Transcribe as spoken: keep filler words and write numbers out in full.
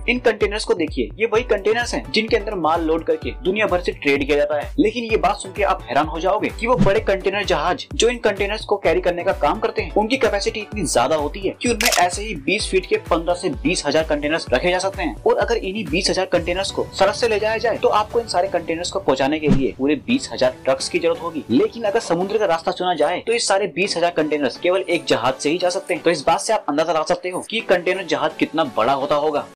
इन containers को देखिए, ये वही कंटेनर्स हैं जिनके अंदर माल लोड करके दुनिया भर से ट्रेड किया जाता है। लेकिन ये बात सुन के आप हैरान हो जाओगे कि वो बड़े कंटेनर जहाज जो इन कंटेनर्स को कैरी करने का काम करते हैं, उनकी कैपेसिटी इतनी ज्यादा होती है कि उनमें ऐसे ही बीस फीट के पंद्रह से बीस हजार कंटेनर्स रखे जा सकते हैं। और अगर इन्हीं बीस हजार कंटेनर्स को सड़क से ले जाया जाए तो आपको इन सारे कंटेनर्स को पहुंचाने के लिए पूरे बीस हजार ट्रक्स की जरूरत होगी। लेकिन अगर समुद्र का रास्ता चुना जाए तो इस सारे बीस हजार कंटेनर्स केवल एक जहाज से ही जा सकते हैं। तो इस बात से आप अंदाजा लगा सकते हो कि कंटेनर जहाज कितना बड़ा होता होगा।